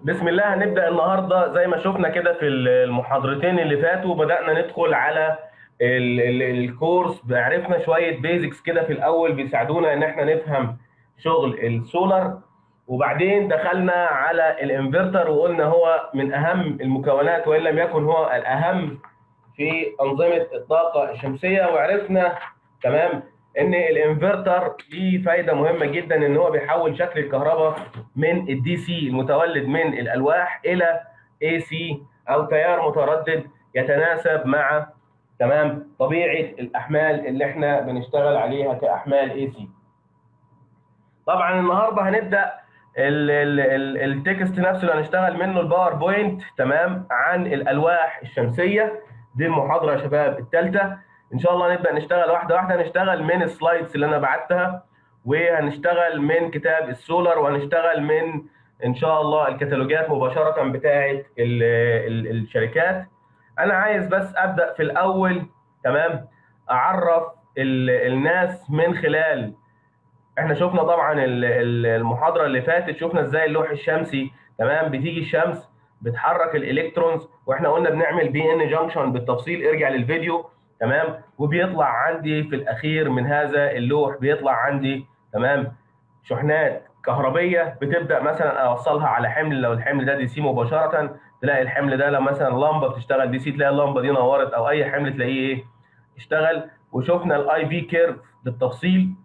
بسم الله. هنبدأ النهارده زي ما شفنا كده في المحاضرتين اللي فاتوا. بدأنا ندخل على الكورس. عرفنا شوية بيزكس كده في الأول بيساعدونا إن احنا نفهم شغل السولار، وبعدين دخلنا على الانفرتر وقلنا هو من أهم المكونات وإن لم يكن هو الأهم في أنظمة الطاقة الشمسية. وعرفنا تمام ان الانفرتر ليه فايده مهمه جدا، ان هو بيحول شكل الكهرباء من الدي سي المتولد من الالواح الى اي سي او تيار متردد يتناسب مع تمام طبيعه الاحمال اللي احنا بنشتغل عليها كاحمال اي سي. طبعا النهارده هنبدا التكست نفسه اللي هنشتغل منه الباوربوينت تمام عن الالواح الشمسيه. دي المحاضره يا شباب الثالثه. ان شاء الله نبدا نشتغل واحده واحده. هنشتغل من السلايدز اللي انا بعتها، وهنشتغل من كتاب السولار، وهنشتغل من ان شاء الله الكتالوجات مباشره بتاعه الشركات. انا عايز بس ابدا في الاول تمام اعرف الناس من خلال. احنا شفنا طبعا المحاضره اللي فاتت، شفنا ازاي اللوح الشمسي تمام بتيجي الشمس بتحرك الالكترونز، واحنا قلنا بنعمل بي ان جانكشن بالتفصيل. ارجع للفيديو تمام. وبيطلع عندي في الاخير من هذا اللوح بيطلع عندي تمام شحنات كهربيه. بتبدا مثلا اوصلها على حمل، لو الحمل ده دي سي مباشره تلاقي الحمل ده، لو مثلا لمبه بتشتغل دي سي تلاقي اللمبه دي نورت، او اي حمل تلاقيه ايه اشتغل. وشفنا الاي في كيرف بالتفصيل